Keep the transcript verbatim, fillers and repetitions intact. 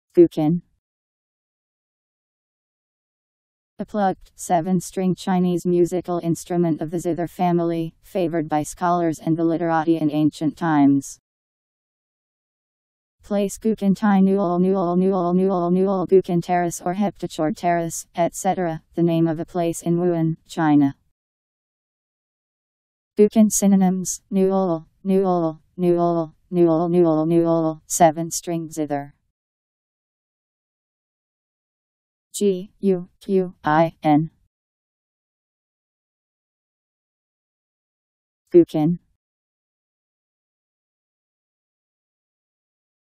Guqin. A plucked, seven-string Chinese musical instrument of the zither family, favored by scholars and the literati in ancient times. Place Guqin Tai Newell Newell Newell Newell Newell Guqin Terrace or Heptachord Terrace, et cetera, the name of a place in Wuhan, China. Guqin synonyms: Newell, Newell, Newell, Newell, Newell, Newell, seven-string zither. G U Q I N. Guqin.